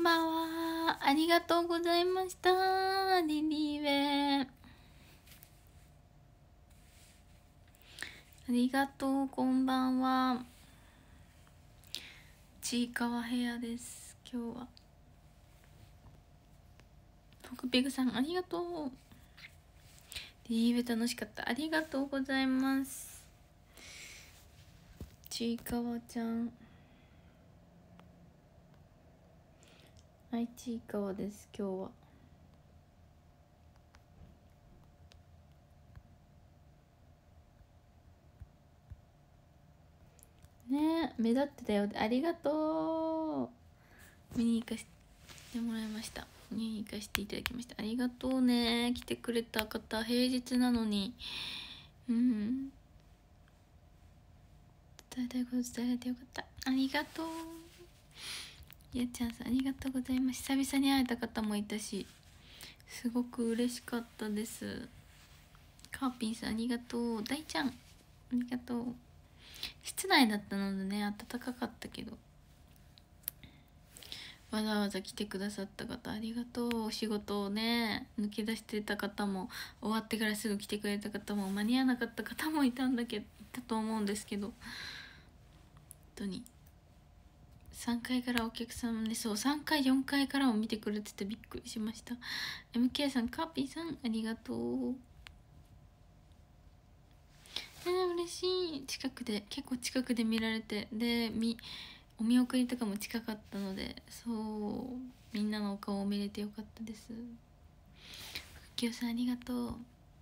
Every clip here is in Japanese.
ばんは。ありがとうございました。リリーベ。ありがとう、こんばんは。ちいかわヘアです。今日は。フクペグさん、ありがとう。リリーベ楽しかった。ありがとうございます。ちいかわちゃん。はい、ちいかわです、今日は。ねえ、目立ってたよ。ありがとう。見に行かせてもらいました。見に行かせていただきました。ありがとうね。来てくれた方、平日なのに。うん。伝えたいこと伝えられてよかった。ありがとう。やっちゃんさん、ありがとうございます。久々に会えた方もいたし、すごく嬉しかったです。カーピンさん、ありがとう。大ちゃん、ありがとう。室内だったのでね、暖かかったけど、わざわざ来てくださった方ありがとう。お仕事をね抜け出してた方も、終わってからすぐ来てくれた方も、間に合わなかった方もいたと思うんですけど、本当に3階からお客さんで、そう3階4階からも見てくれててびっくりしました。 MK さん、カーピーさん、ありがとう。嬉しい。結構近くで見られて、でお見送りとかも近かったので、そうみんなのお顔を見れてよかったです。ふきよさん、ありがとう。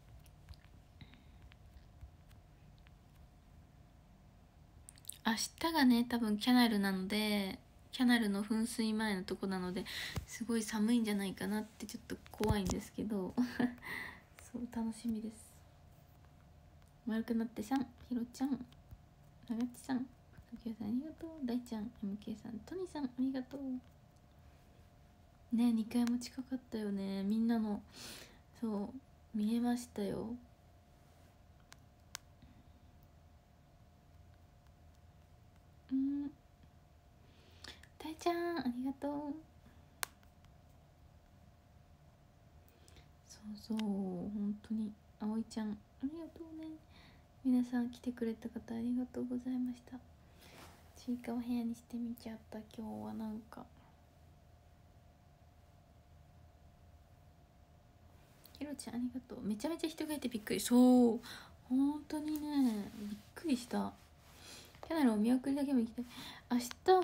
明日がね、多分キャナルなので、キャナルの噴水前のとこなので、すごい寒いんじゃないかなってちょっと怖いんですけどそう楽しみです。丸くなってさん、ひろちゃん、ながちさん、ふきよさん、ありがとう。大ちゃん、 MK さん、トニさん、ありがとうね。2階も近かったよね。みんなの、そう見えましたよ。大ちゃん、ありがとう。そう本当にあおいちゃん、ありがとうね。皆さん来てくれた方ありがとうございました。ちいかわ部屋にしてみちゃった。今日はなんか、ひろちゃん、ありがとう。めちゃめちゃ人がいてびっくり。そう本当にね、びっくりした。キャナルお見送りだけも行きたい。明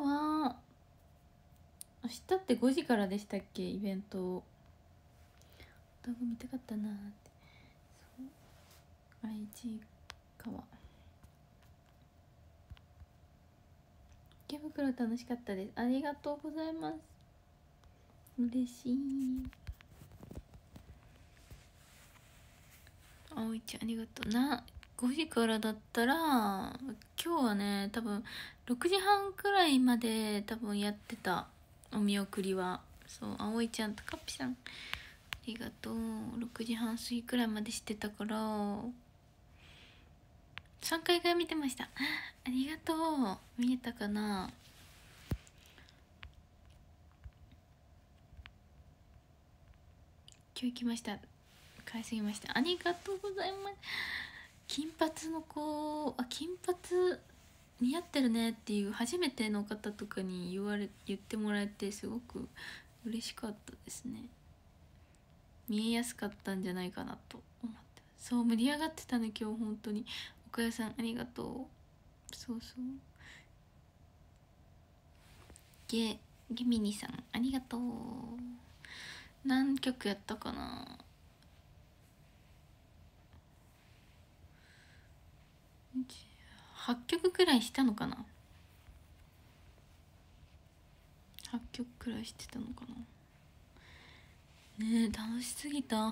日って5時からでしたっけ、イベント。動画見たかったなーって。そう、愛知川池袋楽しかったです。ありがとうございます。嬉しい。あおいちゃん、ありがとうな。5時からだったら、今日はね、多分6時半くらいまで多分やってた、お見送りは。そう、あおいちゃんとかっぴさん、ありがとう。6時半過ぎくらいまでしてたから、3回から見てました。ありがとう。見えたかな。今日行きました。買いすぎました。ありがとうございます。金髪の子、金髪似合ってるねっていう初めての方とかに言ってもらえて、すごく嬉しかったですね。見えやすかったんじゃないかなと思って。そう盛り上がってたね今日本当に。岡谷さん、ありがとう。そうゲミニさん、ありがとう。何曲やったかな。8曲くらいしたのかな。8曲くらいしてたのかな。ねえ、楽しすぎた。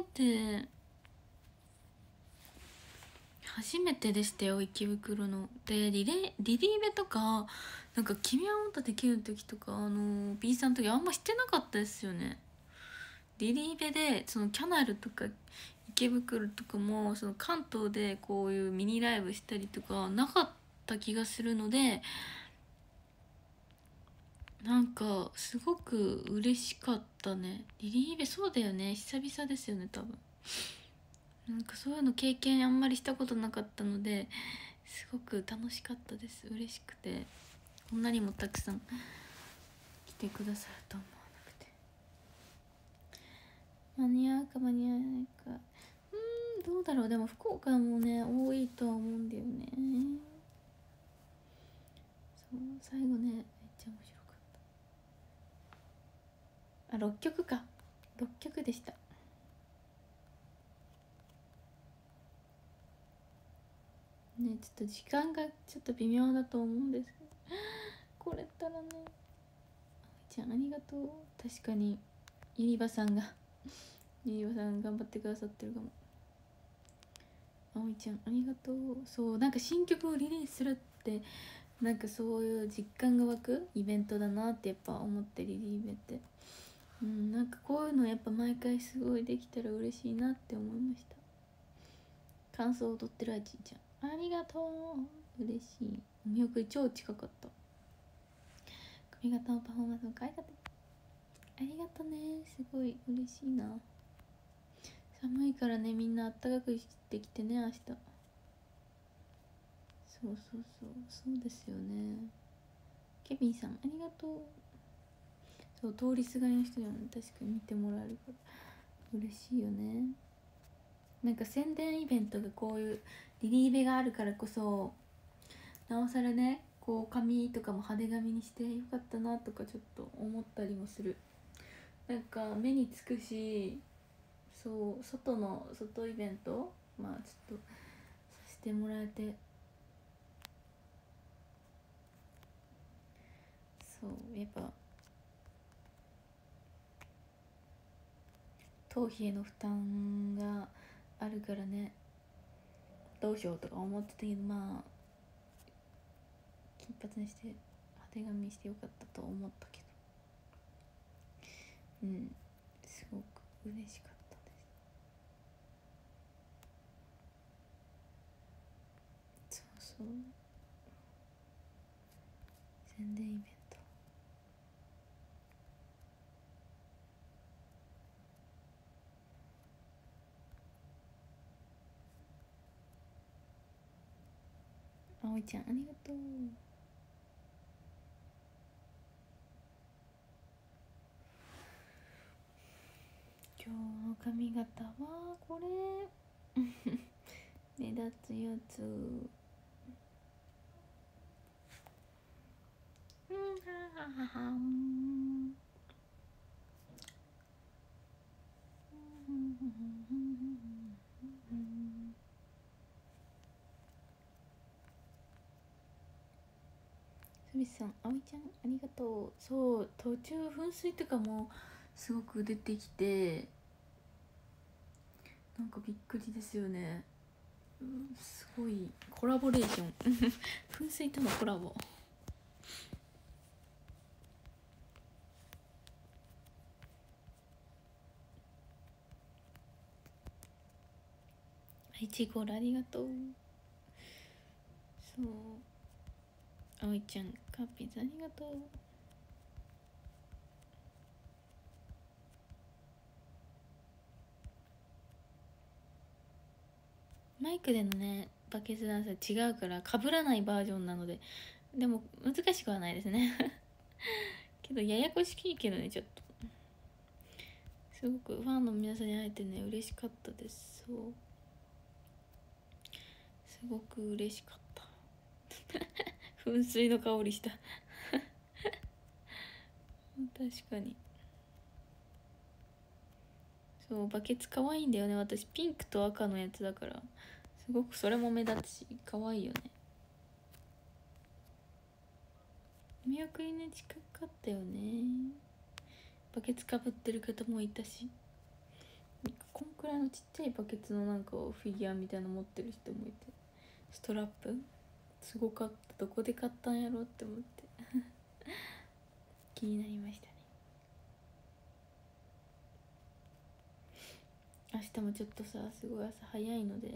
初めてでしたよ、池袋の。でリリーベとか、なんか「君はもっとできる」時とか、B さんの時あんましてなかったですよね。リリーベでそのキャナルとか池袋とかも、その関東でこういうミニライブしたりとかなかった気がするので、 なんかすごく嬉しかったね。リリーベ、そうだよね、久々ですよね多分。なんかそういうの経験あんまりしたことなかったので、すごく楽しかったです。嬉しくて、こんなにもたくさん来てくださると思わなくて。間に合うか間に合わないか、どうだろう。でも福岡もね多いとは思うんだよね。そう、最後ねめっちゃ面白かった。あ、6曲か、6曲でした。ね、ちょっと時間がちょっと微妙だと思うんですけど、これったらね。あおいちゃんありがとう。確かにユニバさんがユニバさん頑張ってくださってるかも。あおいちゃんありがとう。そう、なんか新曲をリリースするってなんかそういう実感が湧くイベントだなってやっぱ思って、リリーベって、なんかこういうのやっぱ毎回すごいできたら嬉しいなって思いました。感想を踊ってるあちんちゃんありがとう。嬉しい。お見送り超近かった。髪型のパフォーマンスも可愛かった。ありがとね、すごい嬉しいな。寒いからね、みんなあったかくしてきてね、明日。そうそうそう、そうですよね。ケビンさんありがとう。そう、通りすがりの人には、ね、確かに見てもらえるから嬉しいよね。なんか宣伝イベントがこういうリリーベがあるからこそ、なおさらね、こう髪とかも派手髪にしてよかったなとかちょっと思ったりもする。なんか目につくし、そう、外イベント、まあちょっとさせてもらえて、そうやっぱ頭皮への負担があるからね、どうしようとか思ってたけど、まあ金髪にして派手髪にしてよかったと思ったけど、すごく嬉しかったです。そうそう、宣伝イベント。あおいちゃんありがとう。今日の髪型はこれ目立つやつ。はははん。すみさん、あおいちゃんありがとう。そう途中噴水とかもすごく出てきて、なんかびっくりですよね。すごいコラボレーション噴水とのコラボ。いちごありがとう。そう、あおいちゃんカーピーズありがとう。マイクでのねバケツダンスは違うから被らないバージョンなので、でも難しくはないですねけどややこしいけどね、ちょっとすごくファンの皆さんに会えてね嬉しかったです。そう、すごく嬉しかった噴水の香りした確かに。そう、バケツ可愛いんだよね。私ピンクと赤のやつだから、すごくそれも目立つし可愛いよね。見送りね近かったよね。バケツかぶってる方もいたし、こんくらいのちっちゃいバケツのなんかフィギュアみたいなの持ってる人もいて、ストラップすごかった。どこで買ったんやろって思って気になりましたね。明日もちょっとさすごい朝早いので、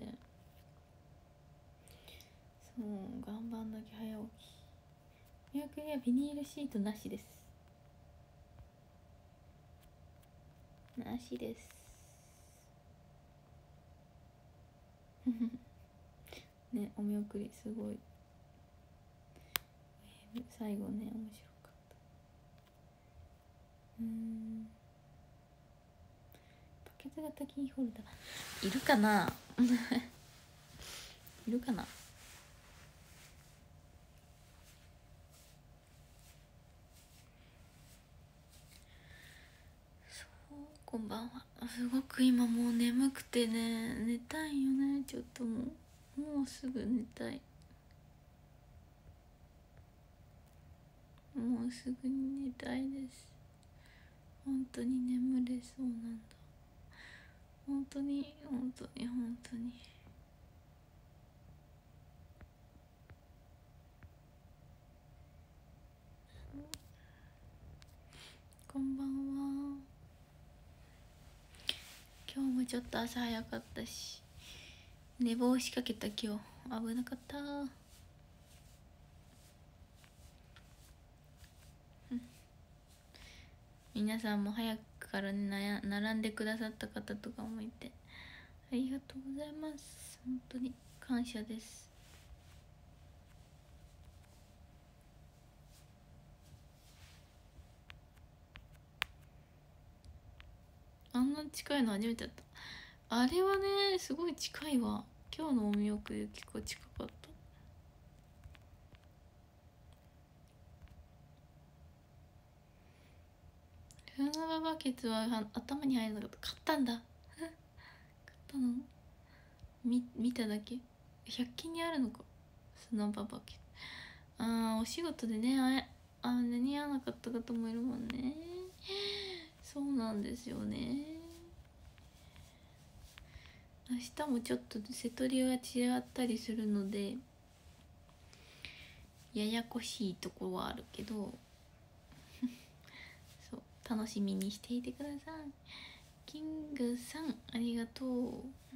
そう頑張んなきゃ。早起き。予約にはビニールシートなしです。 なしですね、お見送りすごい、最後ね面白かった。バケツ型キーホルダーいるかないるかな。こんばんは。すごく今もう眠くてね、寝たいよね。ちょっともうすぐ寝たい。もうすぐに寝たいです。本当に眠れそうなんだ。本当に本当に本当に。こんばんは。今日もちょっと朝早かったし、寝坊しかけた。今日危なかった。皆さんも早くからね、並んでくださった方とかもいてありがとうございます。本当に感謝です。あんな近いの初めてだった。あれはねすごい近いわ。今日のお見送り結構近かった。フナババケツは頭に入らなかった。買ったんだ買ったの見ただけ。100均にあるのか砂場バケツ。お仕事でね間に合わなかった方もいるもんね。そうなんですよね。明日もちょっと瀬戸りが違ったりするのでややこしいところはあるけどそう楽しみにしていてください。キングさんありがとう。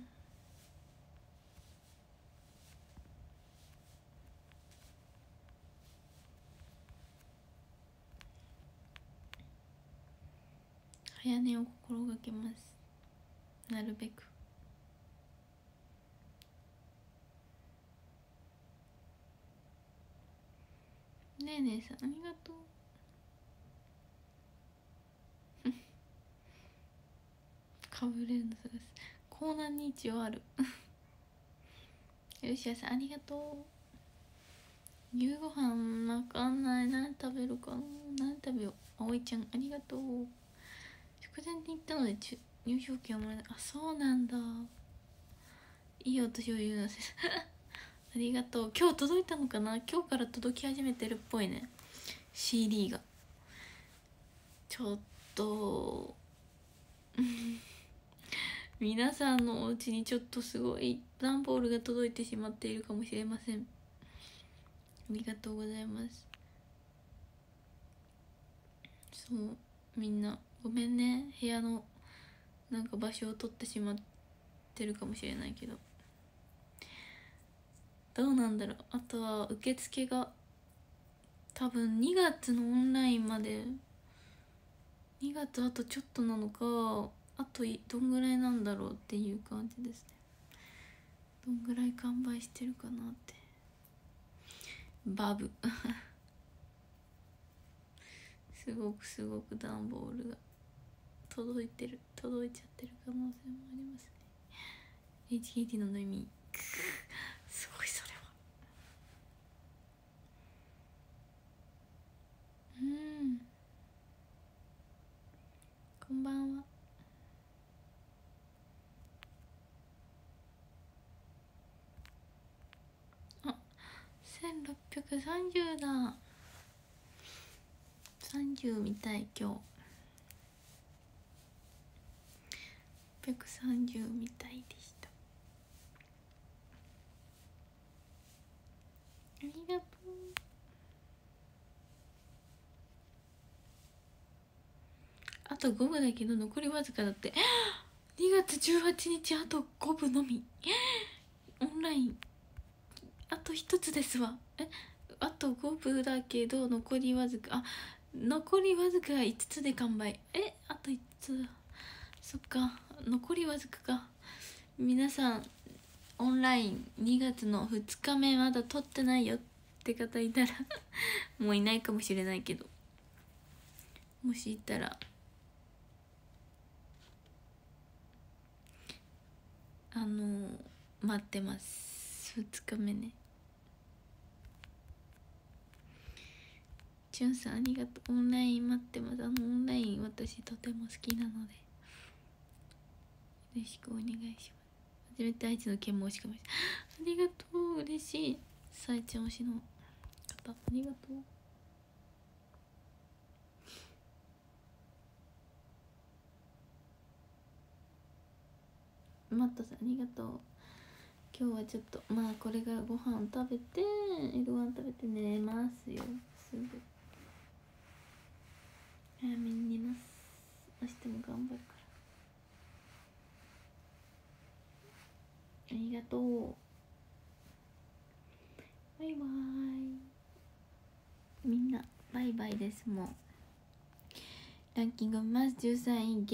早寝を心がけます。なるべく。ねえねえさんありがとうかぶれるの探す。コーナーに一応あるよしやさんありがとう。夕ご飯わかんない。何食べるかな。何食べよう。あおいちゃんありがとう。直前に行ったので入賞券をもらえた。あ、そうなんだ。いいお年を言うのせありがとう。今日届いたのかな。今日から届き始めてるっぽいね CD が。ちょっと皆さんのお家にちょっとすごい段ボールが届いてしまっているかもしれません。ありがとうございます。そうみんなごめんね。部屋のなんか場所を取ってしまってるかもしれないけど、どうなんだろう。あとは受付が多分2月のオンラインまで、2月あとちょっとなのか、あとどんぐらいなんだろうっていう感じですね。どんぐらい完売してるかなって。バブすごく段ボールが届いちゃってる可能性もありますね。 HKT の飲みすごい。それはこんばんは。あ、1630だ。30みたい今日。630みたいでした。ありがとう。あと5部だけど残りわずかだって。2月18日あと5部のみ。オンラインあと1つですわ。あと5部だけど残りわずか。残りわずか5つで完売。あと5つだ。 そっか、残りわずかか。皆さんオンライン2月の2日目まだ取ってないよって方いたらもういないかもしれないけど、もしいたら待ってます。2日目ね。じゅんさんありがとう。オンライン待ってます。オンライン私とても好きなのでよろしくお願いします。初めて愛知の県申し込み。ありがとう、嬉しい。さえちゃん推しの方ありがとう。マットさんありがとう。今日はちょっとまあこれからご飯食べてご飯食べて寝ますよ。すぐ早めに寝ます。明日も頑張るから。ありがとう。バイバイ。みんなバイバイです。もうランキングます。13位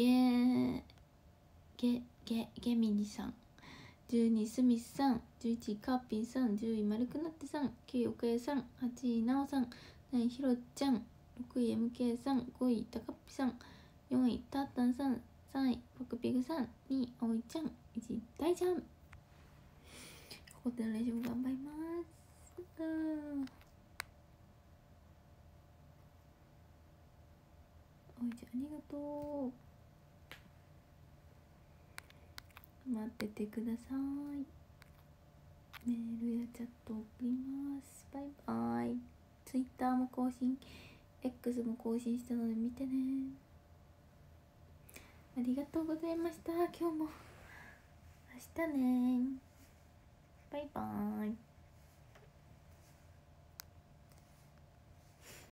ゲミニさん、12位スミスさん、11位カーピンさん、10位丸くなってさん、9位岡谷さん、8位なおさん、7位ひろちゃん、6位 MK さん、5位たかっぴさん、4位たったんさん、3位パクピグさん、2位あおいちゃん、1位大ちゃん。ここでの練習も頑張ります。おいちゃんありがとう。待っててください。メールやチャット送ります。バイバイ。Twitter も更新、X も更新したので見てね。ありがとうございました。今日も明日ね。バイバイ。